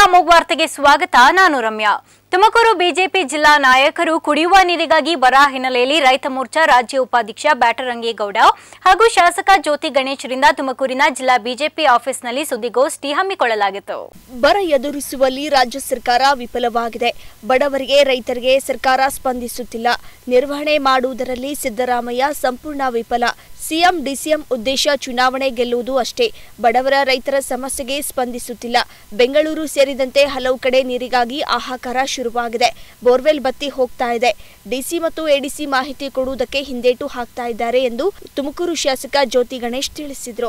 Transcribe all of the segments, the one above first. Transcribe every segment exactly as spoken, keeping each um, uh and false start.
ಅಮೋಘ ವಾರ್ತೆಗೆ ಸ್ವಾಗತ. ನಾನು ರಮ್ಯಾ. ತುಮಕೂರು ಬಿಜೆಪಿ ಜಿಲ್ಲಾ ನಾಯಕರು ಕುಡಿಯುವ ನೀರಿಗಾಗಿ ಬರ ಹಿನ್ನೆಲೆಯಲ್ಲಿ ರೈತ ಮೋರ್ಚಾ ರಾಜ್ಯ ಉಪಾಧ್ಯಕ್ಷ ಬ್ಯಾಟರಂಗೇಗೌಡ ಹಾಗೂ ಶಾಸಕ ಜ್ಯೋತಿ ಗಣೇಶರಿಂದ ತುಮಕೂರಿನ ಜಿಲ್ಲಾ ಬಿಜೆಪಿ ಆಫೀಸ್ನಲ್ಲಿ ಸುದ್ದಿಗೋಷ್ಠಿ ಹಮ್ಮಿಕೊಳ್ಳಲಾಗಿತ್ತು. ಬರ ಎದುರಿಸುವಲ್ಲಿ ರಾಜ್ಯ ಸರ್ಕಾರ ವಿಫಲವಾಗಿದೆ. ಬಡವರಿಗೆ ರೈತರಿಗೆ ಸರ್ಕಾರ ಸ್ಪಂದಿಸುತ್ತಿಲ್ಲ. ನಿರ್ವಹಣೆ ಮಾಡುವುದರಲ್ಲಿ ಸಿದ್ದರಾಮಯ್ಯ ಸಂಪೂರ್ಣ ವಿಫಲ. ಸಿಎಂ ಡಿಸಿಎಂ ಉದ್ದೇಶ ಚುನಾವಣೆ ಗೆಲ್ಲುವುದು ಅಷ್ಟೇ. ಬಡವರ ರೈತರ ಸಮಸ್ಯೆಗೆ ಸ್ಪಂದಿಸುತ್ತಿಲ್ಲ. ಬೆಂಗಳೂರು ಸೇರಿದಂತೆ ಹಲವು ಕಡೆ ನೀರಿಗಾಗಿ ಹಾಹಾಕಾರ ಶುರುವಾಗಿದೆ. ಬೋರ್ವೆಲ್ ಬತ್ತಿ ಹೋಗ್ತಾ ಇದೆ. ಡಿಸಿ ಮತ್ತು ಎಡಿಸಿ ಮಾಹಿತಿ ಕೊಡುವುದಕ್ಕೆ ಹಿಂದೇಟು ಹಾಕ್ತಾ ಇದ್ದಾರೆ ಎಂದು ತುಮಕೂರು ಶಾಸಕ ಜ್ಯೋತಿ ಗಣೇಶ್ ತಿಳಿಸಿದರು.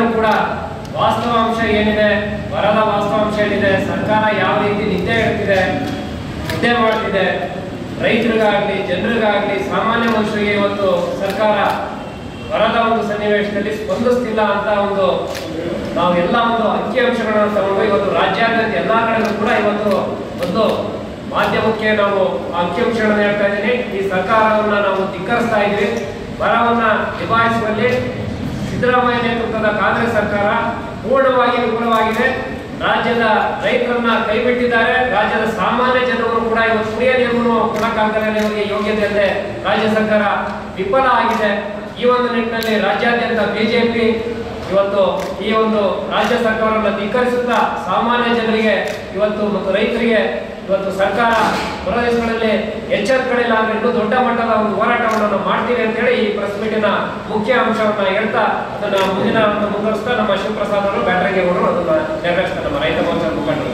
ವಾಸ್ತವಾಂಶ ಏನಿದೆ, ಬರದ ವಾಸ್ತವಾಂಶ ಏನಿದೆ, ಸರ್ಕಾರ ಯಾವ ರೀತಿ ನಿದ್ದೆ ಹೇಳ್ತಿದೆ, ನಿದ್ದೆ ಮಾಡ್ತಿದೆ, ರೈತರಿಗಾಗ್ಲಿ ಜನರಿಗಾಗ್ಲಿ ಸಾಮಾನ್ಯ ಮನುಷ್ಯರಿಗೆ ಇವತ್ತು ಸರ್ಕಾರ ಬರದ ಒಂದು ಸನ್ನಿವೇಶದಲ್ಲಿ ಸ್ಪಂದಿಸ್ತಿಲ್ಲ ಅಂತ ಒಂದು ನಾವು ಎಲ್ಲ ಒಂದು ಅಂಕಿಅಂಶಗಳನ್ನು ತಗೊಂಡು ಇವತ್ತು ರಾಜ್ಯಾದ್ಯಂತ ಎಲ್ಲಾ ಕಡೆಗೂ ಕೂಡ ಇವತ್ತು ಒಂದು ಮಾಧ್ಯಮಕ್ಕೆ ನಾವು ಅಂಕಿಅಂಶಗಳನ್ನು ಹೇಳ್ತಾ ಇದ್ದೀನಿ. ಈ ಸರ್ಕಾರವನ್ನ ನಾವು ಧಿಕ್ಕರಿಸ್ತಾ ಇದ್ದೀವಿ. ಬರವನ್ನ ನಿಭಾಯಿಸುವಲ್ಲಿ ಸಿದ್ದರಾಮಯ್ಯ ನೇತೃತ್ವದ ಕಾಂಗ್ರೆಸ್ ಸರ್ಕಾರ ಪೂರ್ಣವಾಗಿ ವಿಫಲವಾಗಿದೆ. ರಾಜ್ಯದ ರೈತರನ್ನ ಕೈಬಿಟ್ಟಿದ್ದಾರೆ. ರಾಜ್ಯದ ಸಾಮಾನ್ಯ ಜನರು ಕೂಡ ಇವತ್ತು ಕುಡಿಯ ನೀರನ್ನು ಕೊಡಕ್ಕಾಗದೇ ಅವರಿಗೆ ಯೋಗ್ಯತೆ ಇಲ್ಲದೆ ರಾಜ್ಯ ಸರ್ಕಾರ ವಿಫಲ ಆಗಿದೆ. ಈ ಒಂದು ನಿಟ್ಟಿನಲ್ಲಿ ರಾಜ್ಯಾದ್ಯಂತ ಬಿಜೆಪಿ ಇವತ್ತು ಈ ಒಂದು ರಾಜ್ಯ ಸರ್ಕಾರವನ್ನು ಧಿಕ್ಕರಿಸುತ್ತಾ ಸಾಮಾನ್ಯ ಜನರಿಗೆ ಇವತ್ತು ಮತ್ತು ರೈತರಿಗೆ ಇವತ್ತು ಸರ್ಕಾರ ಪ್ರದೇಶಗಳಲ್ಲಿ ಎಚ್ಚರಿಕೆಗಳಿಲ್ಲ ಅಂದ್ರೆ ಇನ್ನೂ ದೊಡ್ಡ ಮಟ್ಟದ ಒಂದು ಹೋರಾಟವನ್ನು ನಾವು ಮಾಡ್ತೀವಿ ಅಂತ ಹೇಳಿ ಈ ಪ್ರೆಸ್ ಮೀಟಿನ ಮುಖ್ಯ ಅಂಶವನ್ನ ಹೇಳ್ತಾ ಅದನ್ನ ಮುಂದಿನ ಒಂದು ಮುಂದುವರಿಸ್ತಾ ನಮ್ಮ ಶಿವಪ್ರಸಾದ್ ಅವರು ಬ್ಯಾಟರಂಗೇಗೌಡರು ಅದನ್ನ ನೆರವೇರಿಸ್ತಾರೆ. ನಮ್ಮ ರೈತ ಮೋರ್ಚಾ ಮುಖಂಡರು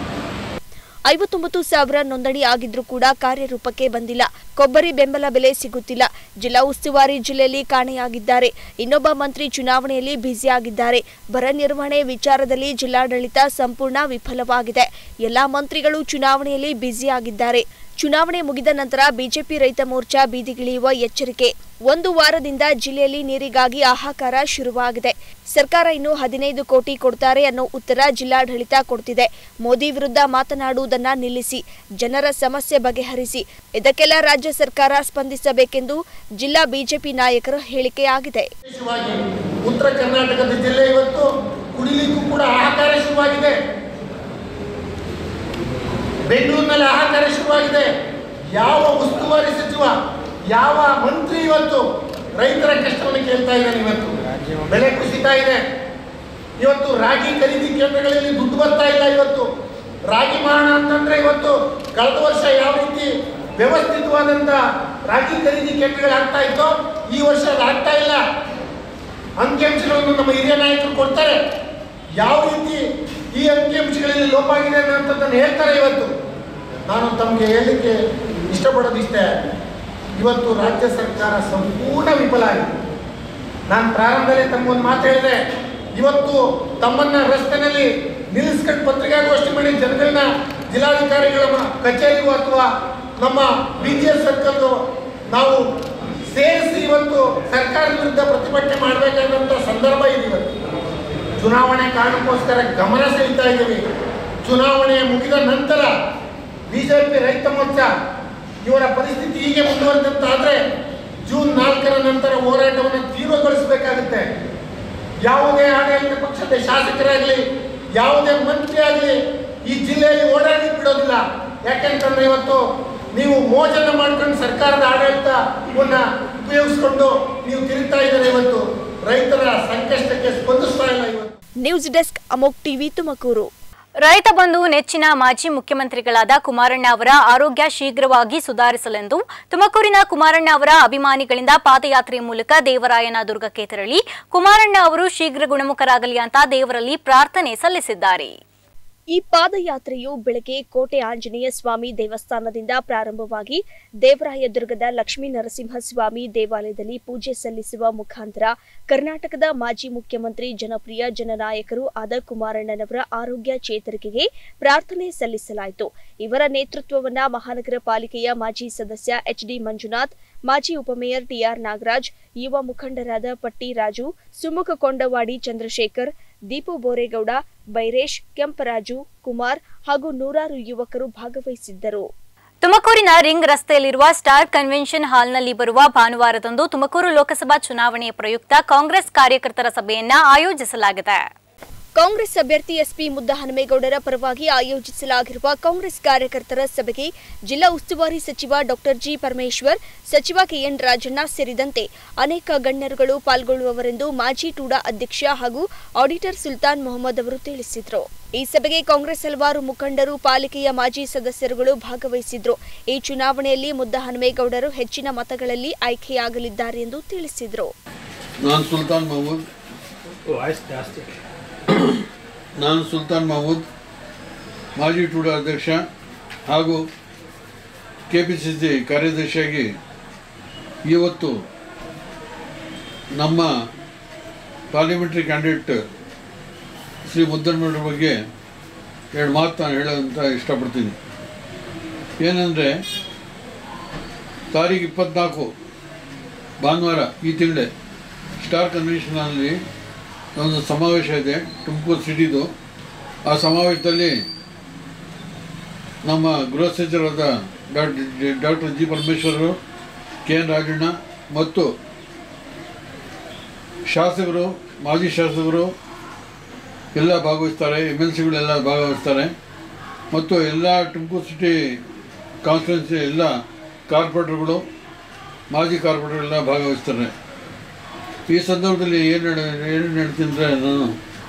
ಐವತ್ತೊಂಬತ್ತು ಸಾವಿರ ನೋಂದಣಿ ಆಗಿದ್ರೂ ಕೂಡ ಕಾರ್ಯರೂಪಕ್ಕೆ ಬಂದಿಲ್ಲ. ಕೊಬ್ಬರಿ ಬೆಂಬಲ ಬೆಲೆ ಸಿಗುತ್ತಿಲ್ಲ. ಜಿಲ್ಲಾ ಉಸ್ತುವಾರಿ ಜಿಲ್ಲೆಯಲ್ಲಿ ಕಾಣೆಯಾಗಿದ್ದಾರೆ. ಇನ್ನೊಬ್ಬ ಮಂತ್ರಿ ಚುನಾವಣೆಯಲ್ಲಿ ಬ್ಯುಸಿಯಾಗಿದ್ದಾರೆ. ಬರ ನಿರ್ವಹಣೆ ವಿಚಾರದಲ್ಲಿ ಜಿಲ್ಲಾಡಳಿತ ಸಂಪೂರ್ಣ ವಿಫಲವಾಗಿದೆ. ಎಲ್ಲಾ ಮಂತ್ರಿಗಳು ಚುನಾವಣೆಯಲ್ಲಿ ಬ್ಯುಸಿಯಾಗಿದ್ದಾರೆ. ಚುನಾವಣೆ ಮುಗಿದ ನಂತರ ಬಿಜೆಪಿ ರೈತ ಮೋರ್ಚಾ ಬೀದಿಗಿಳಿಯುವ ಎಚ್ಚರಿಕೆ. ಒಂದು ವಾರದಿಂದ ಜಿಲ್ಲೆಯಲ್ಲಿ ನೀರಿಗಾಗಿ ಹಾಹಾಕಾರ ಶುರುವಾಗಿದೆ. ಸರ್ಕಾರ ಇನ್ನು ಹದಿನೈದು ಕೋಟಿ ಕೊಡ್ತಾರೆ ಅನ್ನೋ ಉತ್ತರ ಜಿಲ್ಲಾಡಳಿತ ಕೊಡ್ತಿದೆ. ಮೋದಿ ವಿರುದ್ಧ ಮಾತನಾಡುವುದನ್ನ ನಿಲ್ಲಿಸಿ, ಜನರ ಸಮಸ್ಯೆ ಬಗೆಹರಿಸಿ. ಇದಕ್ಕೆಲ್ಲ ರಾಜ್ಯ ಸರ್ಕಾರ ಸ್ಪಂದಿಸಬೇಕೆಂದು ಜಿಲ್ಲಾ ಬಿಜೆಪಿ ನಾಯಕರ ಹೇಳಿಕೆಯಾಗಿದೆ. ಉತ್ತರ ಕರ್ನಾಟಕದ ಜಿಲ್ಲೆ ಇವತ್ತು ಕುಡಿಲಿಕ್ಕೂ ಕೂಡ ಹಾಹಾಕಾರ ಶುರುವಾಗಿದೆ. ಬೆಂಗಳೂರಿನಲ್ಲಿ ಹಾಹಾಕಾರ ಶುರುವಾಗಿದೆ. ಯಾವ ಉಸ್ತುವಾರಿ ಸಚಿವ, ಯಾವ ಮಂತ್ರಿ ಇವತ್ತು ರೈತರ ಕಷ್ಟವನ್ನು ಕೇಳ್ತಾ ಇದ್ದಾನೆ? ಇವತ್ತು ಬೆಲೆ ಕುಸಿತಾ ಇದೆ. ಇವತ್ತು ರಾಗಿ ಖರೀದಿ ಕೇಂದ್ರಗಳಲ್ಲಿ ದುಡ್ಡು ಬರ್ತಾ ಇಲ್ಲ. ಇವತ್ತು ರಾಗಿ ಮಾಡೋಣ ಅಂತಂದ್ರೆ ಇವತ್ತು ಕಳೆದ ವರ್ಷ ಯಾವ ರೀತಿ ವ್ಯವಸ್ಥಿತವಾದಂತ ರಾಗಿ ಖರೀದಿ ಕೇಂದ್ರಗಳು ಆಗ್ತಾ ಇತ್ತೋ ಈ ವರ್ಷ ಅದು ಆಗ್ತಾ ಇಲ್ಲ. ಅಂಕಿಅಂಶಗಳನ್ನು ನಮ್ಮ ಹಿರಿಯ ನಾಯಕರು ಕೊಡ್ತಾರೆ. ಯಾವ ರೀತಿ ಈ ಅಂಕಿಅಂಶಗಳಲ್ಲಿ ಲೋಪ ಆಗಿದೆ ಅನ್ನೋಂಥದ್ದನ್ನು ಹೇಳ್ತಾರೆ. ಇವತ್ತು ನಾನು ತಮಗೆ ಹೇಳಲಿಕ್ಕೆ ಇಷ್ಟಪಡೋದಿಷ್ಟೇ, ಇವತ್ತು ರಾಜ್ಯ ಸರ್ಕಾರ ಸಂಪೂರ್ಣ ವಿಫಲ ಆಗಿದೆ. ನಾನು ಪ್ರಾರಂಭದಲ್ಲಿ ತಮಗೊಂದು ಮಾತು ಹೇಳಿದೆ. ಇವತ್ತು ತಮ್ಮನ್ನ ರಸ್ತೆನಲ್ಲಿ ನಿಲ್ಲಿಸ್ಕೊಂಡು ಪತ್ರಿಕಾಗೋಷ್ಠಿ ಮಾಡಿ ಜನಗಳನ್ನ ಜಿಲ್ಲಾಧಿಕಾರಿಗಳ ಕಚೇರಿಗೂ ಅಥವಾ ನಮ್ಮ ಬಿ ಜಿ ಎಸ್ ಸರ್ಕಲ್ ನಾವು ಸೇರಿಸಿ ಇವತ್ತು ಸರ್ಕಾರದ ವಿರುದ್ಧ ಪ್ರತಿಭಟನೆ ಮಾಡಬೇಕಾದಂಥ ಸಂದರ್ಭ ಇದೆ. ಇವತ್ತು ಚುನಾವಣೆ ಕಾರಣಕ್ಕೋಸ್ಕರ ಗಮನ ಸೆಳೀತಾ ಇದ್ದೀವಿ. ಚುನಾವಣೆ ಮುಗಿದ ನಂತರ ಬಿಜೆಪಿ ರೈತ ಮೋರ್ಚಾ ಇವರ ಪರಿಸ್ಥಿತಿ ಹೀಗೆ ಮುಂದುವರೆದಂತಾದ್ರೆ ಜೂನ್ ನಾಲ್ಕರ ನಂತರ ಹೋರಾಟವನ್ನು ತೀವ್ರಗೊಳಿಸಬೇಕಾಗುತ್ತೆ. ಯಾವುದೇ ಆಡಳಿತ ಪಕ್ಷದ ಶಾಸಕರಾಗಲಿ ಯಾವುದೇ ಮಂತ್ರಿ ಆಗಲಿ ಈ ಜಿಲ್ಲೆಯಲ್ಲಿ ಓಡಾಡಿ ಬಿಡೋದಿಲ್ಲ. ಯಾಕೆಂತಂದ್ರೆ ಇವತ್ತು ನೀವು ಮೋಜನ್ನ ಮಾಡ್ಕೊಂಡು ಸರ್ಕಾರದ ಆಡಳಿತವನ್ನ ಉಪಯೋಗಿಸ್ಕೊಂಡು ನೀವು ತಿರುಗ್ತಾ ಇದ್ದಾರೆ. ಇವತ್ತು ರೈತರ ಸಂಕಷ್ಟಕ್ಕೆ ಸ್ಪಂದಿಸ್ತಾ ಇಲ್ಲ. ಇವತ್ತು news desk Amogh TV Tumakuru. ರೈತ ಬಂಧು ನೆಚ್ಚಿನ ಮಾಜಿ ಮುಖ್ಯಮಂತ್ರಿಗಳಾದ ಕುಮಾರಣ್ಣ ಅವರ ಆರೋಗ್ಯ ಶೀಘ್ರವಾಗಿ ಸುಧಾರಿಸಲೆಂದು ತುಮಕೂರಿನ ಕುಮಾರಣ್ಣ ಅವರ ಅಭಿಮಾನಿಗಳಿಂದ ಪಾದಯಾತ್ರೆಯ ಮೂಲಕ ದೇವರಾಯನ ದುರ್ಗಕ್ಕೆ ತೆರಳಿ ಕುಮಾರಣ್ಣ ಅವರು ಶೀಘ್ರ ಗುಣಮುಖರಾಗಲಿ ಅಂತ ದೇವರಲ್ಲಿ ಪ್ರಾರ್ಥನೆ ಸಲ್ಲಿಸಿದ್ದಾರೆ. ಈ ಪಾದಯಾತ್ರೆಯು ಬೆಳಗ್ಗೆ ಕೋಟೆ ಆಂಜನೇಯ ಸ್ವಾಮಿ ದೇವಸ್ಥಾನದಿಂದ ಪ್ರಾರಂಭವಾಗಿ ದೇವರಾಯದುರ್ಗದ ಲಕ್ಷ್ಮೀ ನರಸಿಂಹಸ್ವಾಮಿ ದೇವಾಲಯದಲ್ಲಿ ಪೂಜೆ ಸಲ್ಲಿಸುವ ಮುಖಾಂತರ ಕರ್ನಾಟಕದ ಮಾಜಿ ಮುಖ್ಯಮಂತ್ರಿ ಜನಪ್ರಿಯ ಜನನಾಯಕರು ಆದ ಕುಮಾರಣ್ಣನವರ ಆರೋಗ್ಯ ಚೇತರಿಕೆಗೆ ಪ್ರಾರ್ಥನೆ ಸಲ್ಲಿಸಲಾಯಿತು. ಇವರ ನೇತೃತ್ವವನ್ನ ಮಹಾನಗರ ಪಾಲಿಕೆಯ ಮಾಜಿ ಸದಸ್ಯ ಎಚ್ ಡಿ ಮಂಜುನಾಥ್, ಮಾಜಿ ಉಪಮೇಯರ್ ಟಿಆರ್ ನಾಗರಾಜ್, ಯುವ ಮುಖಂಡರಾದ ಪಟ್ಟಿ ರಾಜು, ಸುಮುಖ ಕೊಂಡವಾಡಿ ಚಂದ್ರಶೇಖರ್, ದೀಪು ಬೋರೇಗೌಡ, ಬೈರೇಶ್, ಕೆಂಪರಾಜು, ಕುಮಾರ್ ಹಾಗೂ ನೂರಾರು ಯುವಕರು ಭಾಗವಹಿಸಿದ್ದರು. ತುಮಕೂರಿನ ರಿಂಗ್ ರಸ್ತೆಯಲ್ಲಿರುವ ಸ್ಟಾರ್ ಕನ್ವೆನ್ಷನ್ ಹಾಲ್ನಲ್ಲಿ ಬರುವ ಭಾನುವಾರದಂದು ತುಮಕೂರು ಲೋಕಸಭಾ ಚುನಾವಣೆಯ ಪ್ರಯುಕ್ತ ಕಾಂಗ್ರೆಸ್ ಕಾರ್ಯಕರ್ತರ ಸಭೆಯನ್ನ ಆಯೋಜಿಸಲಾಗಿದೆ. ಕಾಂಗ್ರೆಸ್ ಅಭ್ಯರ್ಥಿ ಎಸ್ಪಿ ಮುದ್ದಹನುಮೇಗೌಡರ ಪರವಾಗಿ ಆಯೋಜಿಸಲಾಗಿರುವ ಕಾಂಗ್ರೆಸ್ ಕಾರ್ಯಕರ್ತರ ಸಭೆಗೆ ಜಿಲ್ಲಾ ಉಸ್ತುವಾರಿ ಸಚಿವ ಡಾಕ್ಟರ್ ಜಿ ಪರಮೇಶ್ವರ್, ಸಚಿವ ಕೆಎನ್ ರಾಜಣ್ಣ ಸೇರಿದಂತೆ ಅನೇಕ ಗಣ್ಯರುಗಳು ಪಾಲ್ಗೊಳ್ಳುವವರೆಂದು ಮಾಜಿ ಟೂಡಾ ಅಧ್ಯಕ್ಷ ಹಾಗೂ ಆಡಿಟರ್ ಸುಲ್ತಾನ್ ಮೊಹಮ್ಮದ್ ಅವರು ತಿಳಿಸಿದರು. ಈ ಸಭೆಗೆ ಕಾಂಗ್ರೆಸ್ ಹಲವಾರು ಮುಖಂಡರು, ಪಾಲಿಕೆಯ ಮಾಜಿ ಸದಸ್ಯರುಗಳು ಭಾಗವಹಿಸಿದ್ರು. ಈ ಚುನಾವಣೆಯಲ್ಲಿ ಮುದ್ದಹನುಮೇಗೌಡರು ಹೆಚ್ಚಿನ ಮತಗಳಲ್ಲಿ ಆಯ್ಕೆಯಾಗಲಿದ್ದಾರೆ ಎಂದು ತಿಳಿಸಿದರು. ನಾನು ಸುಲ್ತಾನ್ ಮಹಮೂದ್ ನಾನು ಸುಲ್ತಾನ್ ಮಹಮೂದ್ ಮಾಜಿ ಟೂಡಾ ಅಧ್ಯಕ್ಷ ಹಾಗೂ ಕೆಪಿಸಿಸಿ ಕಾರ್ಯದರ್ಶಿಯಾಗಿ ಇವತ್ತು ನಮ್ಮ ಪಾರ್ಲಿಮೆಂಟರಿ ಕ್ಯಾಂಡಿಡೇಟ್ ಶ್ರೀ ಮುದ್ದಹನುಮೇಗೌಡರ ಬಗ್ಗೆ ಎರಡು ಮಾತು ನಾನು ಹೇಳೋದಂತ ಇಷ್ಟಪಡ್ತೀನಿ. ಏನಂದರೆ ತಾರೀಖು ಇಪ್ಪತ್ನಾಲ್ಕು ಭಾನುವಾರ ಈ ತಿಂಗಳೇ ಸ್ಟಾರ್ ಕನ್ವೆನ್ಷನಲ್ಲಿ ಒಂದು ಸಮಾವೇಶ ಇದೆ ತುಮಕೂರು ಸಿಟಿದು. ಆ ಸಮಾವೇಶದಲ್ಲಿ ನಮ್ಮ ಗೃಹ ಸಚಿವರಾದ ಡಾಕ್ಟರ್ ಡಾಕ್ಟರ್ ಜಿ ಪರಮೇಶ್ವರರು, ಕೆ ಎನ್ ರಾಜಣ್ಣ ಮತ್ತು ಶಾಸಕರು, ಮಾಜಿ ಶಾಸಕರು ಎಲ್ಲ ಭಾಗವಹಿಸ್ತಾರೆ, ಎಮ್ ಎಲ್ ಸಿಗಳೆಲ್ಲ ಭಾಗವಹಿಸ್ತಾರೆ ಮತ್ತು ಎಲ್ಲ ತುಮಕೂರು ಸಿಟಿ ಕಾನ್ಸ್ಟಿಟ್ಯೂನ್ಸಿ ಎಲ್ಲ ಕಾರ್ಪೊರೇಟರ್ಗಳು, ಮಾಜಿ ಕಾರ್ಪೊರೇಟರ್ಗಳೆಲ್ಲ ಭಾಗವಹಿಸ್ತಾರೆ. ಈ ಸಂದರ್ಭದಲ್ಲಿ ಏನು ಏನು ಹೇಳ್ತೀನಿ ಅಂದರೆ, ನಾನು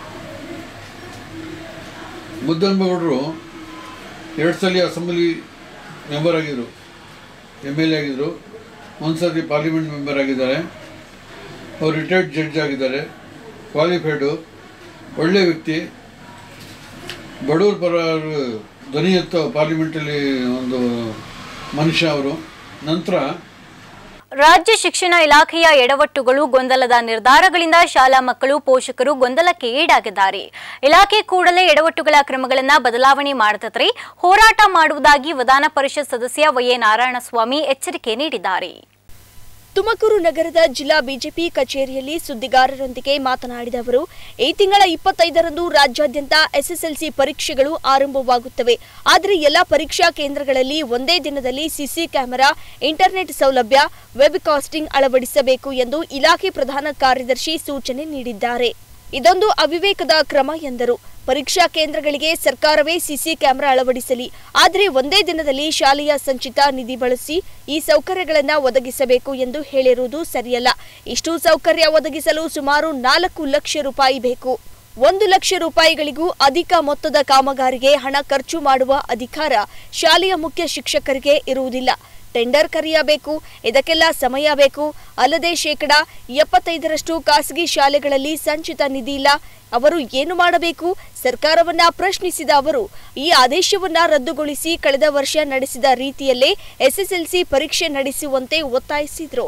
ಮುದ್ದಹನುಮೇಗೌಡರು ಎರಡು ಸಲ ಅಸೆಂಬ್ಲಿ ಮೆಂಬರ್ ಆಗಿದ್ದರು, ಎಮ್ ಎಲ್ ಎ ಆಗಿದ್ದರು, ಒಂದು ಸರ್ತಿ ಪಾರ್ಲಿಮೆಂಟ್ ಮೆಂಬರ್ ಆಗಿದ್ದಾರೆ. ಅವರು ರಿಟೈರ್ಡ್ ಜಡ್ಜ್ ಆಗಿದ್ದಾರೆ, ಕ್ವಾಲಿಫೈಡು, ಒಳ್ಳೆ ವ್ಯಕ್ತಿ, ಬಡವರ ಪರ ಧ್ವನಿ ಎತ್ತೋ ಪಾರ್ಲಿಮೆಂಟಲ್ಲಿ ಒಂದು ಮನುಷ್ಯ ಅವರು. ನಂತರ ರಾಜ್ಯ ಶಿಕ್ಷಣ ಇಲಾಖೆಯ ಎಡವಟ್ಟುಗಳು, ಗೊಂದಲದ ನಿರ್ಧಾರಗಳಿಂದ ಶಾಲಾ ಮಕ್ಕಳು, ಪೋಷಕರು ಗೊಂದಲಕ್ಕೆ ಈಡಾಗಿದ್ದಾರೆ. ಇಲಾಖೆ ಕೂಡಲೇ ಎಡವಟ್ಟುಗಳ ಕ್ರಮಗಳನ್ನು ಬದಲಾವಣೆ ಮಾಡದಿದ್ದರೆ ಹೋರಾಟ ಮಾಡುವುದಾಗಿ ವಿಧಾನ ಪರಿಷತ್ ಸದಸ್ಯ ವೈ ಎ ನಾರಾಯಣಸ್ವಾಮಿ ಎಚ್ಚರಿಕೆ ನೀಡಿದ್ದಾರೆ. ತುಮಕೂರು ನಗರದ ಜಿಲ್ಲಾ ಬಿಜೆಪಿ ಕಚೇರಿಯಲ್ಲಿ ಸುದ್ದಿಗಾರರೊಂದಿಗೆ ಮಾತನಾಡಿದ ಅವರು, ಈ ತಿಂಗಳ ಇಪ್ಪತ್ತೈದರಂದು ರಾಜ್ಯಾದ್ಯಂತ ಎಸ್ಎಸ್ಎಲ್ಸಿ ಪರೀಕ್ಷೆಗಳು ಆರಂಭವಾಗುತ್ತವೆ. ಆದರೆ ಎಲ್ಲ ಪರೀಕ್ಷಾ ಕೇಂದ್ರಗಳಲ್ಲಿ ಒಂದೇ ದಿನದಲ್ಲಿ ಸಿಸಿ ಕ್ಯಾಮೆರಾ, ಇಂಟರ್ನೆಟ್ ಸೌಲಭ್ಯ, ವೆಬ್ ಕಾಸ್ಟಿಂಗ್ ಅಳವಡಿಸಬೇಕು ಎಂದು ಇಲಾಖೆ ಪ್ರಧಾನ ಕಾರ್ಯದರ್ಶಿ ಸೂಚನೆ ನೀಡಿದ್ದಾರೆ. ಇದೊಂದು ಅವಿವೇಕದ ಕ್ರಮ ಎಂದರು. ಪರೀಕ್ಷಾ ಕೇಂದ್ರಗಳಿಗೆ ಸರ್ಕಾರವೇ ಸಿಸಿ ಕ್ಯಾಮೆರಾ ಅಳವಡಿಸಲಿ, ಆದರೆ ಒಂದೇ ದಿನದಲ್ಲಿ ಶಾಲೆಯ ಸಂಚಿತ ನಿಧಿ ಬಳಸಿ ಈ ಸೌಕರ್ಯಗಳನ್ನು ಒದಗಿಸಬೇಕು ಎಂದು ಹೇಳಿರುವುದು ಸರಿಯಲ್ಲ. ಇಷ್ಟು ಸೌಕರ್ಯ ಒದಗಿಸಲು ಸುಮಾರು ನಾಲ್ಕು ಲಕ್ಷ ರೂಪಾಯಿ ಬೇಕು. ಒಂದು ಲಕ್ಷ ರೂಪಾಯಿಗಳಿಗೂ ಅಧಿಕ ಮೊತ್ತದ ಕಾಮಗಾರಿಗೆ ಹಣ ಖರ್ಚು ಮಾಡುವ ಅಧಿಕಾರ ಶಾಲೆಯ ಮುಖ್ಯ ಶಿಕ್ಷಕರಿಗೆ ಇರುವುದಿಲ್ಲ. ಟೆಂಡರ್ ಕರೆಯಬೇಕು, ಇದಕ್ಕೆಲ್ಲ ಸಮಯ ಬೇಕು. ಅಲ್ಲದೆ ಶೇಕಡ ಎಪ್ಪತ್ತೈದರಷ್ಟು ಖಾಸಗಿ ಶಾಲೆಗಳಲ್ಲಿ ಸಂಚಿತ ನಿಧಿ ಇಲ್ಲ. ಅವರು ಏನು ಮಾಡಬೇಕು? ಸರ್ಕಾರವನ್ನ ಪ್ರಶ್ನಿಸಿದ ಅವರು ಈ ಆದೇಶವನ್ನ ರದ್ದುಗೊಳಿಸಿ ಕಳೆದ ವರ್ಷ ನಡೆಸಿದ ರೀತಿಯಲ್ಲೇ ಎಸ್ಎಸ್ಎಲ್ಸಿ ಪರೀಕ್ಷೆ ನಡೆಸುವಂತೆ ಒತ್ತಾಯಿಸಿದರು.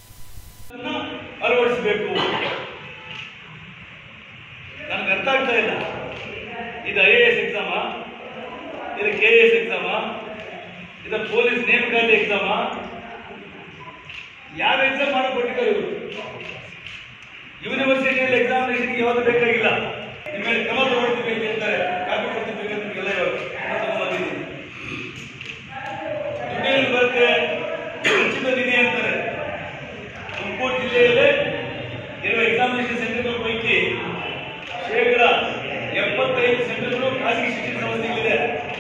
ನನಗೆ ಅರ್ಥ ಆಗ್ತಾ ಇಲ್ಲ, ಇದು ಐ ಎ ಎಸ್ ಎಕ್ಸಾಮ, ಇದು ಕೆ ಎ ಎಸ್ ಎಕ್ಸಾಮ, ಇದು ಪೊಲೀಸ್ ನೇಮಕಾತಿ ಎಕ್ಸಾಮ, ಯಾವ ಎಕ್ಸಾಮ್ ಮಾಡಕ್ ಕೊಟ್ಟಿದ್ದಾರೆ ಇವರು? ಯೂನಿವರ್ಸಿಟಿಯಲ್ಲಿ ಎಕ್ಸಾಮಿನೇಷನ್ಗೆ ಯಾವುದು ಬೇಕಾಗಿಲ್ಲ, ನಿಮ್ಮ ಮೇಲೆ ಕ್ರಮ ತಗೊಳ್ತೀವಿ ಅಂತ ಹೇಳ್ತಾರೆ. ಕಾಪಿ ಕೊಡ್ತಿದ್ದೀವಿ ಅಂತ ಎಲ್ಲ ತಗೊಂಡಿದ್ದೀನಿ. ದುಡ್ಡೇನು ಬರುತ್ತೆ, ಉಚಿತ ನಿಧಿ ಅಂತಾರೆ. ತುಮಕೂರು ಜಿಲ್ಲೆಯಲ್ಲೇ ಇರುವ ಎಕ್ಸಾಮಿನೇಷನ್ ಸೆಂಟರ್ಗಳ ಪೈಕಿ ಶೇಕಡ ಎಪ್ಪತ್ತೈದು ಸೆಂಟರ್ಗಳು ಖಾಸಗಿ ಶಿಕ್ಷಣ ಸಂಸ್ಥೆಗಳಿದೆ.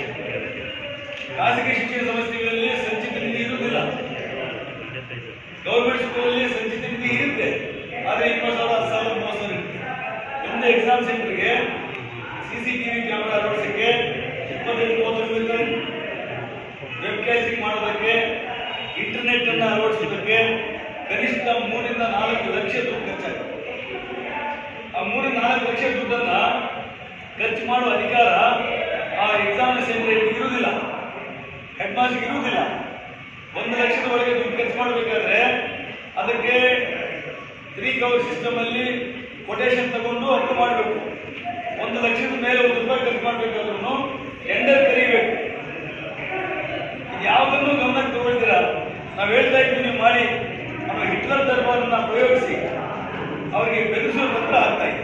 ಖಾಸಗಿ ಶಿಕ್ಷಣ ಸಂಸ್ಥೆಗಳಲ್ಲಿ ಸಂಚಿತ ನಿಧಿ ಇರುವುದಿಲ್ಲ. ಗೌರ್ಮೆಂಟ್ ಸ್ಕೂಲಲ್ಲಿ ಸಂಚಿತ ನಿಧಿ ಇರುತ್ತೆ, ಆದರೆ ಇಪ್ಪತ್ತು ಸಾವಿರ ಹತ್ತು ಸಾವಿರ ಮೂವತ್ತು ಸಾವಿರ ಇರುತ್ತೆ. ಒಂದು ಎಕ್ಸಾಮ್ ಸೆಂಟರ್ಗೆ ಸಿಸಿಟಿವಿ ಕ್ಯಾಮೆರಾ ಅಳವಡಿಸಕ್ಕೆ ಇಪ್ಪತ್ತೈದು ಮೂವತ್ತು ಇರುತ್ತೆ. ವೆಬ್ ಕ್ಯಾಸ್ಟಿಂಗ್ ಮಾಡೋದಕ್ಕೆ, ಇಂಟರ್ನೆಟ್ ಅನ್ನು ಅಳವಡಿಸೋದಕ್ಕೆ ಕನಿಷ್ಠ ಮೂರಿಂದ ನಾಲ್ಕು ಲಕ್ಷ ದುಡ್ಡು ಖರ್ಚಾಗುತ್ತೆ. ಆ ಮೂರಿಂದ ನಾಲ್ಕು ಲಕ್ಷ ದುಡ್ಡನ್ನ ಖರ್ಚು ಮಾಡುವ ಅಧಿಕಾರ ಆ ಎಕ್ಸಾಮ್ ಸೆಂಟರ್ ಇರುವುದಿಲ್ಲ, ಹೆಡ್ ಮಾಸ್ಟರ್ ಇರುವುದಿಲ್ಲ. ಒಂದು ಲಕ್ಷದ ಒಳಗೆ ದುಡ್ಡು ಖರ್ಚು ಮಾಡಬೇಕಾದ್ರೆ ಅದಕ್ಕೆ ತ್ರೀ ಕವರ್ ಸಿಸ್ಟಮ್ ಅಲ್ಲಿ ಕೊಟೇಶನ್ ತಗೊಂಡು ಹಕ್ಕು ಮಾಡಬೇಕು. ಒಂದು ಲಕ್ಷದ ಮೇಲೆ ಒಂದು ರೂಪಾಯಿ ಖರ್ಚು ಮಾಡಬೇಕಾದ್ರೂ ಟೆಂಡರ್ ಕರೀಬೇಕು. ಯಾವುದನ್ನು ಗಮನಕ್ಕೆ ತಗೊಳ್ತೀರಾ? ನಾವು ಹೇಳ್ತಾ ಇದ್ದೀವಿ, ನೀವು ಮಾಡಿ ನಮ್ಮ ಹಿಟ್ಲರ್ ದರ್ಬಾರನ್ನ ಪ್ರಯೋಗಿಸಿ ಅವರಿಗೆ ಬೆದರಿಸುವ ಪತ್ರ ಆಗ್ತಾ ಇದೆ.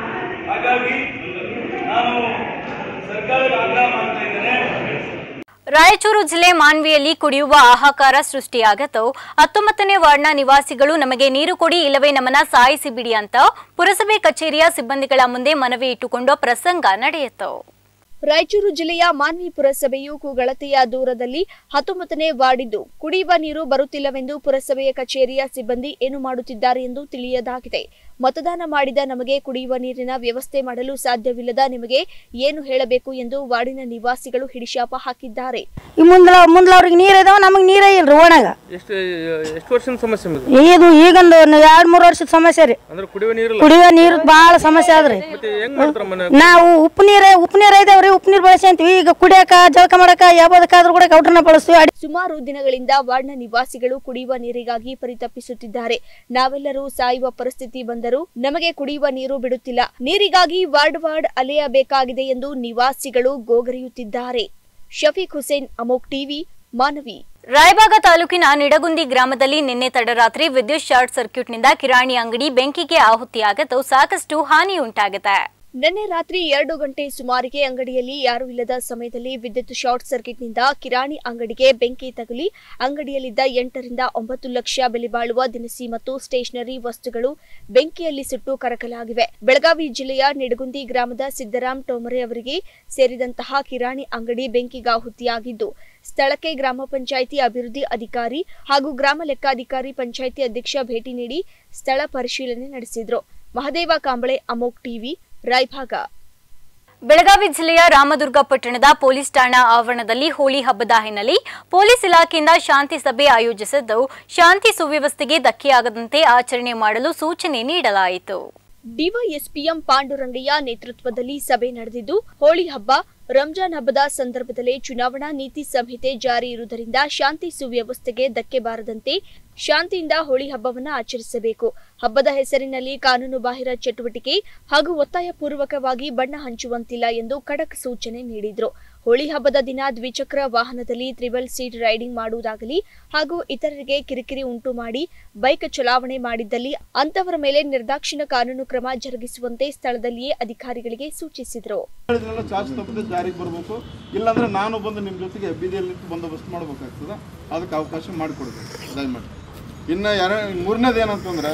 ಹಾಗಾಗಿ ನಾನು ಸರ್ಕಾರಕ್ಕೆ ಆಗ್ರಹ ಮಾಡ್ತಾ ಇದ್ದೇನೆ. ರಾಯಚೂರು ಜಿಲ್ಲೆ ಮಾನ್ವಿಯಲ್ಲಿ ಕುಡಿಯುವ ಹಾಹಾಕಾರ ಸೃಷ್ಟಿಯಾಗಿತ್ತು. ಹತ್ತೊಂಬತ್ತನೇ ವಾರ್ಡ್ನ ನಿವಾಸಿಗಳು ನಮಗೆ ನೀರು ಕೊಡಿ ಇಲ್ಲವೇ ನಮ್ಮನ್ನ ಸಾಯಿಸಿ ಬಿಡಿ ಅಂತ ಪುರಸಭೆ ಕಚೇರಿಯ ಸಿಬ್ಬಂದಿಗಳ ಮುಂದೆ ಮನವಿ ಇಟ್ಟುಕೊಂಡು ಪ್ರಸಂಗ ನಡೆಯಿತು. ರಾಯಚೂರು ಜಿಲ್ಲೆಯ ಮಾನ್ವಿ ಪುರಸಭೆಯು ಕೂಗಳತೆಯ ದೂರದಲ್ಲಿ ಹತ್ತೊಂಬತ್ತನೇ ವಾರ್ಡಿದ್ದು ಕುಡಿಯುವ ನೀರು ಬರುತ್ತಿಲ್ಲವೆಂದು ಪುರಸಭೆಯ ಕಚೇರಿಯ ಸಿಬ್ಬಂದಿ ಏನು ಮಾಡುತ್ತಿದ್ದಾರೆ ಎಂದು ತಿಳಿಯದಾಗಿದೆ. ಮತದಾನ ಮಾಡಿದ ನಮಗೆ ಕುಡಿಯುವ ನೀರಿನ ವ್ಯವಸ್ಥೆ ಮಾಡಲು ಸಾಧ್ಯವಿಲ್ಲದ ನಿಮಗೆ ಏನು ಹೇಳಬೇಕು ಎಂದು ವಾರ್ಡಿನ ನಿವಾಸಿಗಳು ಹಿಡಿಶಾಪ ಹಾಕಿದ್ದಾರೆ. ಮುಂದ್ಲವ್ರಿಗೆ ನೀರ್ ಇದಾವ, ನಮಗ್ ನೀರೇ ಇಲ್ರಿ ಓಣಾಗ. ಎಷ್ಟು ಎಷ್ಟು ವರ್ಷದ ಸಮಸ್ಯೆ ಇದು ಈಗೊಂದು ಎರಡ್ ಮೂರ್ ವರ್ಷದ ಸಮಸ್ಯೆ ರೀ. ಕುಡಿಯುವ ನೀರು ಕುಡಿಯುವ ನೀರು ಬಹಳ ಸಮಸ್ಯೆ ಆದ್ರಿ. ನಾವು ಉಪ್ಪು ನೀರ ಉಪ್ಪು ನೀರ್ ಐದಾವ್ರಿ, ಉಪ್ಪು ನೀರ್ ಬಳಸ್ಕೊಂತೀವಿ. ಈಗ ಕುಡಿಯಕ ಜಳಕ ಮಾಡಕ ಯಾವ್ದಕ್ಕಾದ್ರೂ ಕೂಡ ಕೌಟರ್ನ ಬಳಸ್ತೀವಿ. ಸುಮಾರು ದಿನಗಳಿಂದ ವಾರ್ಡ್ನ ನಿವಾಸಿಗಳು ಕುಡಿಯುವ ನೀರಿಗಾಗಿ ಪರಿತಪಿಸುತ್ತಿದ್ದಾರೆ. ನಾವೆಲ್ಲರೂ ಸಾಯುವ ಪರಿಸ್ಥಿತಿ ಬಂದರೂ ನಮಗೆ ಕುಡಿಯುವ ನೀರು ಬಿಡುತ್ತಿಲ್ಲ. ನೀರಿಗಾಗಿ ವಾರ್ಡ್ ವಾರ್ಡ್ ಅಲೆಯಬೇಕಾಗಿದೆ ಎಂದು ನಿವಾಸಿಗಳು ಗೋಗರಿಯುತ್ತಿದ್ದಾರೆ. ಶಫೀಕ್ ಹುಸೇನ್, ಅಮೋಕ್ ಟಿವಿ, ಮಾನವಿ. ರಾಯಬಾಗ ತಾಲೂಕಿನ ನಿಡಗುಂದಿ ಗ್ರಾಮದಲ್ಲಿ ನಿನ್ನೆ ತಡರಾತ್ರಿ ವಿದ್ಯುತ್ ಶಾರ್ಟ್ ಸರ್ಕ್ಯೂಟ್ನಿಂದ ಕಿರಾಣಿ ಅಂಗಡಿ ಬೆಂಕಿಗೆ ಆಹುತಿಯಾಗಿದ್ದು ಸಾಕಷ್ಟು ಹಾನಿಯುಂಟಾಗಿದೆ. ನಿನ್ನೆ ರಾತ್ರಿ ಎರಡು ಗಂಟೆ ಸುಮಾರಿಗೆ ಅಂಗಡಿಯಲ್ಲಿ ಯಾರೂ ಇಲ್ಲದ ಸಮಯದಲ್ಲಿ ವಿದ್ಯುತ್ ಶಾರ್ಟ್ ಸರ್ಕ್ಯೂಟ್ನಿಂದ ಕಿರಾಣಿ ಅಂಗಡಿಗೆ ಬೆಂಕಿ ತಗುಲಿ ಅಂಗಡಿಯಲ್ಲಿದ್ದ ಎಂಟರಿಂದ ಒಂಬತ್ತು ಲಕ್ಷ ಬೆಲೆ ಬಾಳುವ ದಿನಸಿ ಮತ್ತು ಸ್ಟೇಷನರಿ ವಸ್ತುಗಳು ಬೆಂಕಿಯಲ್ಲಿ ಸುಟ್ಟು ಕರಕಲಾಗಿವೆ. ಬೆಳಗಾವಿ ಜಿಲ್ಲೆಯ ನಿಡಗುಂದಿ ಗ್ರಾಮದ ಸಿದ್ದರಾಮ್ ಟೋಮರೆ ಅವರಿಗೆ ಸೇರಿದಂತಹ ಕಿರಾಣಿ ಅಂಗಡಿ ಬೆಂಕಿಗಾಹುತಿಯಾಗಿದ್ದು ಸ್ಥಳಕ್ಕೆ ಗ್ರಾಮ ಪಂಚಾಯಿತಿ ಅಭಿವೃದ್ಧಿ ಅಧಿಕಾರಿ ಹಾಗೂ ಗ್ರಾಮ ಲೆಕ್ಕಾಧಿಕಾರಿ ಪಂಚಾಯಿತಿ ಅಧ್ಯಕ್ಷ ಭೇಟಿ ನೀಡಿ ಸ್ಥಳ ಪರಿಶೀಲನೆ ನಡೆಸಿದ್ರು. ಮಹದೇವ ಕಾಂಬಳೆ, ಅಮೋಕ್ ಟಿವಿ, ರಾಯಭಾಗ. ಬೆಳಗಾವಿ ಜಿಲ್ಲೆಯ ರಾಮದುರ್ಗ ಪಟ್ಟಣದ ಪೊಲೀಸ್ ಠಾಣಾ ಆವರಣದಲ್ಲಿ ಹೋಳಿ ಹಬ್ಬದ ಹಿನ್ನೆಲೆ ಪೊಲೀಸ್ ಇಲಾಖೆಯಿಂದ ಶಾಂತಿ ಸಭೆ ಆಯೋಜಿಸಿದ್ದು ಶಾಂತಿ ಸುವ್ಯವಸ್ಥೆಗೆ ಧಕ್ಕೆಯಾಗದಂತೆ ಆಚರಣೆ ಮಾಡಲು ಸೂಚನೆ ನೀಡಲಾಯಿತು. ಡಿವೈಎಸ್ಪಿಎಂ ಪಾಂಡುರಂಗಯ್ಯ ನೇತೃತ್ವದಲ್ಲಿ ಸಭೆ ನಡೆದಿದ್ದು ಹೋಳಿ ಹಬ್ಬ, ರಂಜಾನ್ ಹಬ್ಬದ ಸಂದರ್ಭದಲ್ಲಿ ಚುನಾವಣಾ ನೀತಿ ಸಂಹಿತೆ ಜಾರಿ ಇರುವುದರಿಂದ ಶಾಂತಿ ಸುವ್ಯವಸ್ಥೆಗೆ ಧಕ್ಕೆ ಬಾರದಂತೆ ಶಾಂತಿಯಿಂದ ಹೋಳಿ ಹಬ್ಬವನ್ನು ಆಚರಿಸಬೇಕು. ಹಬ್ಬದ ಹೆಸರಿನಲ್ಲಿ ಕಾನೂನು ಬಾಹಿರ ಚಟುವಟಿಕೆ ಹಾಗೂ ಒತ್ತಾಯ ಪೂರ್ವಕವಾಗಿ ಬಣ್ಣ ಹಂಚುವಂತಿಲ್ಲ ಎಂದು ಖಡಕ್ ಸೂಚನೆ ನೀಡಿದ್ರು. ಹೋಳಿ ಹಬ್ಬದ ದಿನ ದ್ವಿಚಕ್ರ ವಾಹನದಲ್ಲಿ ತ್ರಿಬಲ್ ಸೀಟ್ ರೈಡಿಂಗ್ ಮಾಡುವುದಾಗಲಿ ಹಾಗೂ ಇತರರಿಗೆ ಕಿರಿಕಿರಿ ಉಂಟು ಮಾಡಿ ಬೈಕ್ ಚಲಾವಣೆ ಮಾಡಿದ್ದಲ್ಲಿ ಅಂತವರ ಮೇಲೆ ನಿರ್ದಾಕ್ಷಿಣ್ಯ ಕಾನೂನು ಕ್ರಮ ಜರುಗಿಸುವಂತೆ ಸ್ಥಳದಲ್ಲಿಯೇ ಅಧಿಕಾರಿಗಳಿಗೆ ಸೂಚಿಸಿದರು. ಜಾರಿಗೆ ಬರಬೇಕು, ಇಲ್ಲಾಂದ್ರೆ ನಾನು ಬಂದು ನಿಮ್ಮ ಜೊತೆಗೆ ಬೀದಿಯಲ್ಲಿ ಬಂದೋಬಸ್ತ್ ಮಾಡಬೇಕಾಗ್ತದೆ. ಅದಕ್ಕೆ ಅವಕಾಶ ಮಾಡಿಕೊಡ್ಬೇಕು ದಯಮಾಡಿ. ಇನ್ನು ಯಾರ ಮೂರನೇದು ಏನಂತಂದ್ರೆ,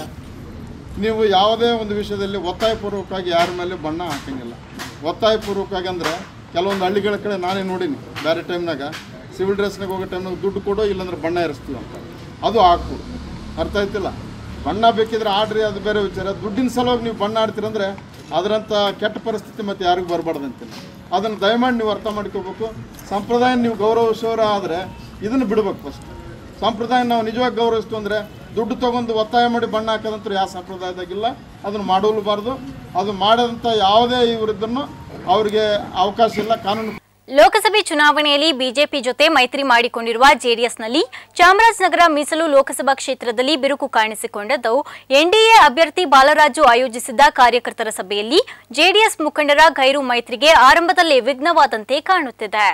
ನೀವು ಯಾವುದೇ ಒಂದು ವಿಷಯದಲ್ಲಿ ಒತ್ತಾಯಪೂರ್ವಕವಾಗಿ ಯಾರ ಮೇಲೆ ಬಣ್ಣ ಹಾಕಂಗಿಲ್ಲ. ಒತ್ತಾಯಪೂರ್ವಕವಾಗಿ ಅಂದರೆ ಕೆಲವೊಂದು ಹಳ್ಳಿಗಳ ಕಡೆ ನಾನೇ ನೋಡೀನಿ, ಬೇರೆ ಟೈಮ್ನಾಗ ಸಿವಿಲ್ ಡ್ರೆಸ್ನಾಗ ಹೋಗೋ ಟೈಮ್ನಾಗ ದುಡ್ಡು ಕೊಡೋ ಇಲ್ಲಾಂದ್ರೆ ಬಣ್ಣ ಇರಿಸ್ತೀವಿ ಅಂತ. ಅದು ಹಾಕ್ಬೋದು, ಅರ್ಥ ಆಯ್ತಿಲ್ಲ. ಬಣ್ಣ ಬೇಕಿದ್ರೆ ಆಡ್ರಿ, ಅದು ಬೇರೆ ವಿಚಾರ. ದುಡ್ಡಿನ ಸಲುವಾಗಿ ನೀವು ಬಣ್ಣ ಆಡ್ತೀರಂದ್ರೆ ಅದರಂಥ ಕೆಟ್ಟ ಪರಿಸ್ಥಿತಿ ಮತ್ತು ಯಾರಿಗೂ ಬರಬಾರ್ದಂತೀನಿ. ಅದನ್ನು ದಯಮಾಡಿ ನೀವು ಅರ್ಥ ಮಾಡ್ಕೋಬೇಕು. ಸಂಪ್ರದಾಯ ನೀವು ಗೌರವಿಸೋರ ಆದರೆ ಇದನ್ನು ಬಿಡ್ಬೇಕು. ಫಸ್ಟ್ ಸಂಪ್ರದಾಯ ನಾವು ನಿಜವಾಗಿ ಗೌರವಿಸ್ತು ಅಂದರೆ ದುಡ್ಡು ತೊಗೊಂಡು ಒತ್ತಾಯ ಮಾಡಿ ಬಣ್ಣ ಹಾಕೋದಂತೂ ಯಾವ ಸಂಪ್ರದಾಯದಾಗಿಲ್ಲ. ಅದನ್ನು ಮಾಡಲೂಬಾರ್ದು. ಅದು ಮಾಡದಂಥ ಯಾವುದೇ ಇವರಿದ್ದನ್ನು ಅವರಿಗೆ ಅವಕಾಶ ಇಲ್ಲ. ಕಾನೂನು ಲೋಕಸಭೆ ಚುನಾವಣೆಯಲ್ಲಿ ಬಿಜೆಪಿ ಜೊತೆ ಮೈತ್ರಿ ಮಾಡಿಕೊಂಡಿರುವ ಜೆಡಿಎಸ್ನಲ್ಲಿ ಚಾಮರಾಜನಗರ ಮೀಸಲು ಲೋಕಸಭಾ ಕ್ಷೇತ್ರದಲ್ಲಿ ಬಿರುಕು ಕಾಣಿಸಿಕೊಂಡಿದ್ದು ಎನ್ಡಿಎ ಅಭ್ಯರ್ಥಿ ಬಾಲರಾಜು ಆಯೋಜಿಸಿದ್ದ ಕಾರ್ಯಕರ್ತರ ಸಭೆಯಲ್ಲಿ ಜೆಡಿಎಸ್ ಮುಖಂಡರ ಗೈರು ಮೈತ್ರಿಗೆ ಆರಂಭದಲ್ಲೇ ವಿಘ್ನವಾದಂತೆ ಕಾಣುತ್ತಿದೆ.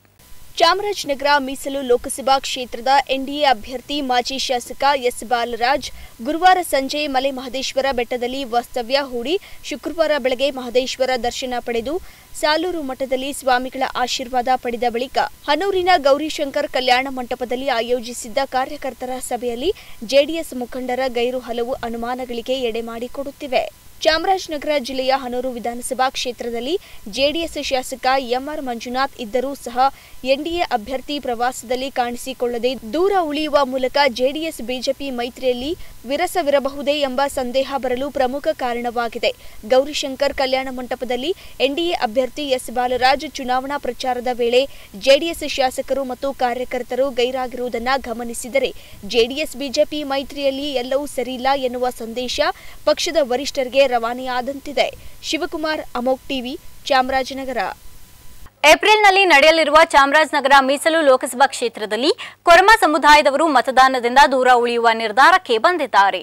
ಚಾಮರಾಜನಗರ ಮೀಸಲು ಲೋಕಸಭಾ ಕ್ಷೇತ್ರದ ಎನ್ಡಿಎ ಅಭ್ಯರ್ಥಿ ಮಾಜಿ ಶಾಸಕ ಎಸ್ ಬಾಲರಾಜ್ ಗುರುವಾರ ಸಂಜೆ ಮಲೆ ಮಹದೇಶ್ವರ ಬೆಟ್ಟದಲ್ಲಿ ವಾಸ್ತವ್ಯ ಹೂಡಿ ಶುಕ್ರವಾರ ಬೆಳಗ್ಗೆ ಮಹದೇಶ್ವರ ದರ್ಶನ ಪಡೆದು ಸಾಲೂರು ಮಠದಲ್ಲಿ ಸ್ವಾಮಿಗಳ ಆಶೀರ್ವಾದ ಪಡೆದ ಬಳಿಕ ಹನೂರಿನ ಗೌರಿಶಂಕರ್ ಕಲ್ಯಾಣ ಮಂಟಪದಲ್ಲಿ ಆಯೋಜಿಸಿದ್ದ ಕಾರ್ಯಕರ್ತರ ಸಭೆಯಲ್ಲಿ ಜೆಡಿಎಸ್ ಮುಖಂಡರ ಗೈರು ಹಲವು ಅನುಮಾನಗಳಿಗೆ ಎಡೆ ಮಾಡಿಕೊಡುತ್ತಿವೆ. ಚಾಮರಾಜನಗರ ಜಿಲ್ಲೆಯ ಹನೂರು ವಿಧಾನಸಭಾ ಕ್ಷೇತ್ರದಲ್ಲಿ ಜೆಡಿಎಸ್ ಶಾಸಕ ಎಂಆರ್ ಮಂಜುನಾಥ್ ಇದ್ದರೂ ಸಹ ಎನ್ಡಿಎ ಅಭ್ಯರ್ಥಿ ಪ್ರವಾಸದಲ್ಲಿ ಕಾಣಿಸಿಕೊಳ್ಳದೆ ದೂರ ಉಳಿಯುವ ಮೂಲಕ ಜೆಡಿಎಸ್ ಬಿಜೆಪಿ ಮೈತ್ರಿಯಲ್ಲಿ ವಿರಸವಿರಬಹುದೇ ಎಂಬ ಸಂದೇಹ ಬರಲು ಪ್ರಮುಖ ಕಾರಣವಾಗಿದೆ. ಗೌರಿಶಂಕರ್ ಕಲ್ಯಾಣ ಮಂಟಪದಲ್ಲಿ ಎನ್ಡಿಎ ಅಭ್ಯರ್ಥಿ ಎಸ್ ಬಾಲರಾಜ್ ಚುನಾವಣಾ ಪ್ರಚಾರದ ವೇಳೆ ಜೆಡಿಎಸ್ ಶಾಸಕರು ಮತ್ತು ಕಾರ್ಯಕರ್ತರು ಗೈರಾಗಿರುವುದನ್ನು ಗಮನಿಸಿದರೆ ಜೆಡಿಎಸ್ ಬಿಜೆಪಿ ಮೈತ್ರಿಯಲ್ಲಿ ಎಲ್ಲವೂ ಸರಿಯಿಲ್ಲ ಎನ್ನುವ ಸಂದೇಶ ಪಕ್ಷದ ವರಿಷ್ಠರಿಗೆ ರವಾನೆಯಾದಂತಿದೆ. ಶಿವಕುಮಾರ್, ಅಮೋಕ್ ಟಿವಿ, ಚಾಮರಾಜನಗರ. ಏಪ್ರಿಲ್ನಲ್ಲಿ ನಡೆಯಲಿರುವ ಚಾಮರಾಜನಗರ ಮೀಸಲು ಲೋಕಸಭಾ ಕ್ಷೇತ್ರದಲ್ಲಿ ಕೊರಮ ಸಮುದಾಯದವರು ಮತದಾನದಿಂದ ದೂರ ಉಳಿಯುವ ನಿರ್ಧಾರಕ್ಕೆ ಬಂದಿದ್ದಾರೆ.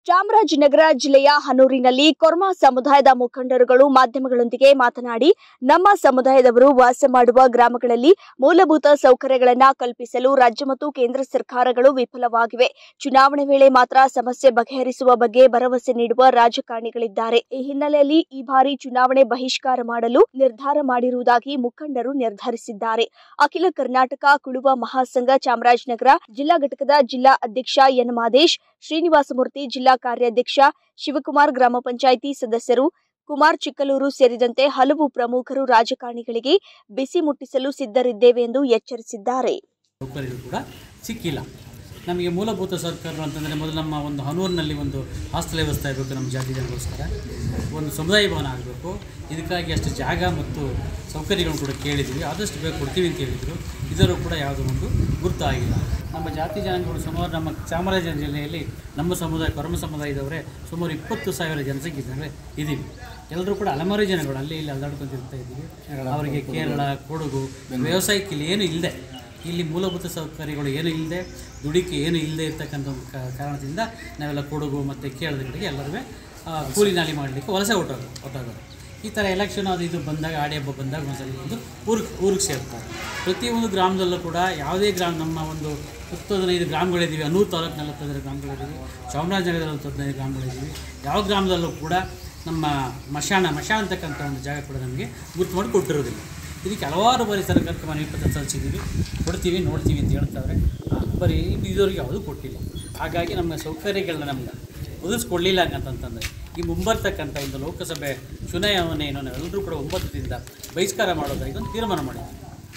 ಚಾಮರಾಜನಗರ ಜಿಲ್ಲೆಯ ಹನೂರಿನಲ್ಲಿ ಕೊರ್ಮಾ ಸಮುದಾಯದ ಮುಖಂಡರುಗಳು ಮಾಧ್ಯಮಗಳೊಂದಿಗೆ ಮಾತನಾಡಿ ನಮ್ಮ ಸಮುದಾಯದವರು ವಾಸ ಮಾಡುವ ಗ್ರಾಮಗಳಲ್ಲಿ ಮೂಲಭೂತ ಸೌಕರ್ಯಗಳನ್ನು ಕಲ್ಪಿಸಲು ರಾಜ್ಯ ಮತ್ತು ಕೇಂದ್ರ ಸರ್ಕಾರಗಳು ವಿಫಲವಾಗಿವೆ. ಚುನಾವಣೆ ವೇಳೆ ಮಾತ್ರ ಸಮಸ್ಯೆ ಬಗೆಹರಿಸುವ ಬಗ್ಗೆ ಭರವಸೆ ನೀಡುವ ರಾಜಕಾರಣಿಗಳಿದ್ದಾರೆ. ಈ ಹಿನ್ನೆಲೆಯಲ್ಲಿ ಈ ಬಾರಿ ಚುನಾವಣೆ ಬಹಿಷ್ಕಾರ ಮಾಡಲು ನಿರ್ಧಾರ ಮಾಡಿರುವುದಾಗಿ ಮುಖಂಡರು ನಿರ್ಧರಿಸಿದ್ದಾರೆ. ಅಖಿಲ ಕರ್ನಾಟಕ ಕುಳುವ ಮಹಾಸಂಘ ಚಾಮರಾಜನಗರ ಜಿಲ್ಲಾ ಘಟಕದ ಜಿಲ್ಲಾ ಅಧ್ಯಕ್ಷ ಎನ್ ಮಾದೇಶ್, ಶ್ರೀನಿವಾಸಮೂರ್ತಿ ಜಿಲ್ಲಾ ಕಾರ್ಯಾಧ್ಯಕ್ಷ ಶಿವಕುಮಾರ್, ಗ್ರಾಮ ಪಂಚಾಯಿತಿ ಸದಸ್ಯರು ಕುಮಾರ್ ಚಿಕ್ಕಲೂರು ಸೇರಿದಂತೆ ಹಲವು ಪ್ರಮುಖರು ರಾಜಕಾರಣಿಗಳಿಗೆ ಬಿಸಿ ಮುಟ್ಟಿಸಲು ಸಿದ್ಧರಿದ್ದೇವೆ ಎಂದು ಎಚ್ಚರಿಸಿದ್ದಾರೆ. ಸಿಕ್ಕಿಲ್ಲ ನಮಗೆ ಮೂಲಭೂತ ಸರ್ಕಾರಗಳು ಅಂತಂದರೆ ಮೊದಲು ನಮ್ಮ ಒಂದು ಹನೂರಿನಲ್ಲಿ ಒಂದು ಹಾಸ್ಟೆಲ್ ವ್ಯವಸ್ಥೆ ಆಗಬೇಕು, ನಮ್ಮ ಜಾತಿ ಜನಗೋಸ್ಕರ ಒಂದು ಸಮುದಾಯ ಭವನ ಆಗಬೇಕು. ಇದಕ್ಕಾಗಿ ಅಷ್ಟು ಜಾಗ ಮತ್ತು ಸೌಕರ್ಯಗಳನ್ನು ಕೂಡ ಕೇಳಿದ್ವಿ, ಆದಷ್ಟು ಬೇಗ ಕೊಡ್ತೀವಿ ಅಂತ ಹೇಳಿದರು. ಇದರೂ ಕೂಡ ಯಾವುದೋ ಒಂದು ಗುರುತಾಗಿಲ್ಲ. ನಮ್ಮ ಜಾತಿ ಜನಾಂಗಗಳು ಸುಮಾರು ನಮ್ಮ ಚಾಮರಾಜನಗರ ಜಿಲ್ಲೆಯಲ್ಲಿ ನಮ್ಮ ಸಮುದಾಯ ಕೊರಮ ಸಮುದಾಯದವರೇ ಸುಮಾರು ಇಪ್ಪತ್ತು ಸಾವಿರ ಜನಸಂಖ್ಯೆ ಜನರೇ ಇದ್ದೀವಿ. ಎಲ್ಲರೂ ಕೂಡ ಅಲೆಮಾರಿ ಜನಗಳು ಅಲ್ಲಿ ಇಲ್ಲಿ ಅಲ್ದಾಡ್ಕೊತಿರ್ತಾ ಇದ್ದೀವಿ. ಅವರಿಗೆ ಕೇರಳ, ಕೊಡಗು ವ್ಯವಸಾಯಕ್ಕೆ ಇಲ್ಲಿ ಏನು ಇಲ್ಲದೆ, ಇಲ್ಲಿ ಮೂಲಭೂತ ಸೌಕರ್ಯಗಳು ಏನು ಇಲ್ಲದೆ, ದುಡಿಕೆ ಏನು ಇಲ್ಲದೆ ಇರ್ತಕ್ಕಂಥ ಒಂದು ಕಾರಣದಿಂದ ನಾವೆಲ್ಲ ಕೊಡಗು ಮತ್ತು ಕೇರಳದ ಕಡೆಗೆ ಎಲ್ಲರೂ ಕೂಲಿ ನಾಲಿ ಮಾಡಲಿಕ್ಕೆ ವಲಸೆ ಹೊಟ್ಟೋಗ ಹೊಟ್ಟೋಗೋದು. ಈ ಥರ ಎಲೆಕ್ಷನ್ ಅದು ಇದು ಬಂದಾಗ, ಆಡಿ ಹಬ್ಬ ಬಂದಾಗ ಒಂದ್ಸಲ ಒಂದು ಊರಿಗೆ ಊರಿಗೆ ಸೇರ್ತಾರೆ. ಪ್ರತಿಯೊಂದು ಗ್ರಾಮದಲ್ಲೂ ಕೂಡ ಯಾವುದೇ ಗ್ರಾಮ, ನಮ್ಮ ಒಂದು ಹತ್ತು ಹದಿನೈದು ಗ್ರಾಮಗಳಿದ್ದೀವಿ, ಹನೂರು ತಾಲೂಕು ನಲವತ್ತೈದು ಗ್ರಾಮಗಳಿದ್ದೀವಿ, ಚಾಮರಾಜನಗರದಲ್ಲಿ ಹದಿನೈದು ಗ್ರಾಮಗಳಿದ್ದೀವಿ. ಯಾವ ಗ್ರಾಮದಲ್ಲೂ ಕೂಡ ನಮ್ಮ ಮಶಾಣ ಮಶಾಣ ಅಂತಕ್ಕಂಥ ಒಂದು ಜಾಗ ಕೂಡ ನಮಗೆ ಗುರುತು ಮಾಡಿ ಕೊಟ್ಟಿರೋದಿಲ್ಲ. ಇದಕ್ಕೆ ಹಲವಾರು ಬಾರಿ ಸರ್ಕಾರಕ್ಕೆ ಮನೆ ಪತ್ರ ಸಲ್ಲಿಸಿದ್ದೀವಿ, ಕೊಡ್ತೀವಿ ನೋಡ್ತೀವಿ ಅಂತ ಹೇಳ್ತಾವ್ರೆ. ಬರೀ ಇದುವರೆಗೆ ಯಾವುದೂ ಕೊಟ್ಟಿಲ್ಲ. ಹಾಗಾಗಿ ನಮ್ಮ ಸೌಕರ್ಯಗಳನ್ನ ನಮ್ಗೆ ಒದಗಿಸ್ಕೊಡ್ಲಿಲ್ಲ ಅಂತಂತಂದರೆ ಈ ಮುಂಬರ್ತಕ್ಕಂಥ ಒಂದು ಲೋಕಸಭೆ ಚುನಾವಣೆಯನ್ನು ನಾವೆಲ್ಲರೂ ಕೂಡ ಒಮ್ಮತದಿಂದ ಬಹಿಷ್ಕಾರ ಮಾಡೋದಾಗಿ ಒಂದು ತೀರ್ಮಾನ ಮಾಡಿದ್ವಿ.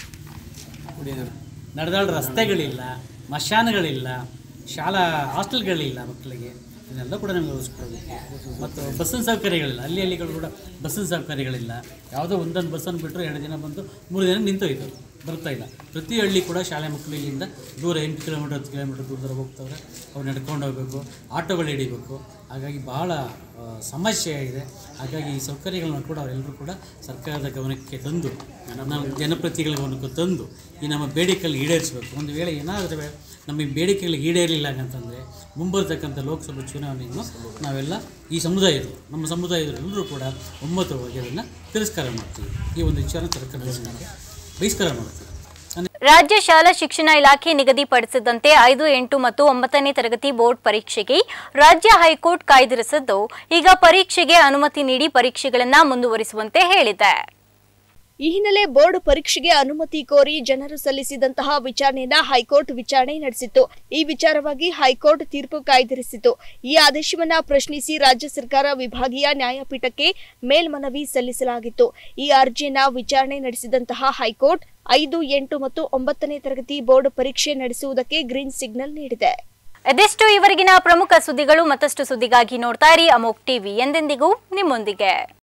ನಡೆದಾಳ ರಸ್ತೆಗಳಿಲ್ಲ, ಮಶಾನಗಳಿಲ್ಲ, ಶಾಲಾ ಹಾಸ್ಟೆಲ್ಗಳಿಲ್ಲ, ಮಕ್ಕಳಿಗೆ ಇದನ್ನೆಲ್ಲ ಕೂಡ ನಮಗೆ ಒದಗಿಸ್ಕೊಡ್ಬೇಕು. ಮತ್ತು ಬಸ್ಸಿನ ಸೌಕರ್ಯಗಳಿಲ್ಲ, ಅಲ್ಲಿ ಅಲ್ಲಿಗಳು ಕೂಡ ಬಸ್ಸಿನ ಸೌಕರ್ಯಗಳಿಲ್ಲ. ಯಾವುದೋ ಒಂದೊಂದು ಬಸ್ಸನ್ನು ಬಿಟ್ಟರು ಎರಡು ದಿನ ಬಂದು ಮೂರು ದಿನ ನಿಂತೋಯ್ತು, ಬರ್ತಾ ಇಲ್ಲ. ಪ್ರತಿ ಹಳ್ಳಿ ಕೂಡ ಶಾಲೆ ಮಕ್ಕಳು ಇಲ್ಲಿಂದ ದೂರ ಎಂಟು ಕಿಲೋಮೀಟರ್ ಹತ್ತು ಕಿಲೋಮೀಟರ್ ದೂರ ಹೋಗ್ತವ್ರೆ. ಅವ್ರು ನಡ್ಕೊಂಡು ಹೋಗಬೇಕು, ಆಟೋಗಳು ಹಿಡಿಬೇಕು. ಹಾಗಾಗಿ ಬಹಳ ಸಮಸ್ಯೆ ಇದೆ. ಹಾಗಾಗಿ ಈ ಸೌಕರ್ಯಗಳನ್ನ ಕೂಡ ಅವರೆಲ್ಲರೂ ಕೂಡ ಸರ್ಕಾರದ ಗಮನಕ್ಕೆ ತಂದು, ನಮ್ಮ ಜನಪ್ರತಿನಿಧಿಗಳ ಗಮನಕ್ಕೆ ತಂದು ಈ ನಮ್ಮ ಬೇಡಿಕೆಗಳು ಈಡೇರಿಸಬೇಕು. ಒಂದು ವೇಳೆ ಏನಾದರೂ ನಮ್ಮ ಈ ಬೇಡಿಕೆಗಳು ಈಡೇರಲಿಲ್ಲ ಅಂತಂದರೆ ಮುಂಬರ್ತಕ್ಕಂಥ ಲೋಕಸಭೆ ಚುನಾವಣೆಯನ್ನು ನಾವೆಲ್ಲ ಈ ಸಮುದಾಯದ ನಮ್ಮ ಸಮುದಾಯದಲ್ಲರೂ ಕೂಡ ಒಮ್ಮತವಾಗಿ ಅದನ್ನು ತಿರಸ್ಕಾರ ಮಾಡ್ತೀವಿ. ಈ ಒಂದು ವಿಚಾರ ಸರ್ಕಾರದ ಬಹಿಷ್ಕಾರ ಮಾಡ್ತೀವಿ. ರಾಜ್ಯ ಶಾಲಾ ಶಿಕ್ಷಣ ಇಲಾಖೆ ನಿಗದಿಪಡಿಸಿದಂತೆ ಐದು, ಎಂಟು ಮತ್ತು ಒಂಬತ್ತನೇ ತರಗತಿ ಬೋರ್ಡ್ ಪರೀಕ್ಷೆಗೆ ರಾಜ್ಯ ಹೈಕೋರ್ಟ್ ಕಾಯ್ದಿರಿಸಿದ್ದು, ಈಗ ಪರೀಕ್ಷೆಗೆ ಅನುಮತಿ ನೀಡಿ ಪರೀಕ್ಷೆಗಳನ್ನು ಮುಂದುವರಿಸುವಂತೆ ಹೇಳಿದೆ. ಈ ಹಿನ್ನೆಲೆ ಬೋರ್ಡ್ ಪರೀಕ್ಷೆಗೆ ಅನುಮತಿ ಕೋರಿ ಜನರು ಸಲ್ಲಿಸಿದಂತಹ ವಿಚಾರಣೆಯನ್ನ ಹೈಕೋರ್ಟ್ ವಿಚಾರಣೆ ನಡೆಸಿತ್ತು. ಈ ವಿಚಾರವಾಗಿ ಹೈಕೋರ್ಟ್ ತೀರ್ಪು ಕಾಯ್ದಿರಿಸಿತು. ಈ ಆದೇಶವನ್ನ ಪ್ರಶ್ನಿಸಿ ರಾಜ್ಯ ಸರ್ಕಾರ ವಿಭಾಗೀಯ ನ್ಯಾಯಪೀಠಕ್ಕೆ ಮೇಲ್ಮನವಿ ಸಲ್ಲಿಸಲಾಗಿತ್ತು. ಈ ಅರ್ಜಿಯನ್ನ ವಿಚಾರಣೆ ನಡೆಸಿದಂತಹ ಹೈಕೋರ್ಟ್ ಐದು, ಎಂಟು ಮತ್ತು ಒಂಬತ್ತನೇ ತರಗತಿ ಬೋರ್ಡ್ ಪರೀಕ್ಷೆ ನಡೆಸುವುದಕ್ಕೆ ಗ್ರೀನ್ ಸಿಗ್ನಲ್ ನೀಡಿದೆ. ಇದೆಷ್ಟು ಇವರೆಗಿನ ಪ್ರಮುಖ ಸುದ್ದಿಗಳು. ಮತ್ತಷ್ಟು ಸುದ್ದಿಗಾಗಿ ನೋಡ್ತಾ ಇರಿ ಅಮೋಕ್ ಟಿವಿ, ಎಂದೆಂದಿಗೂ ನಿಮ್ಮೊಂದಿಗೆ.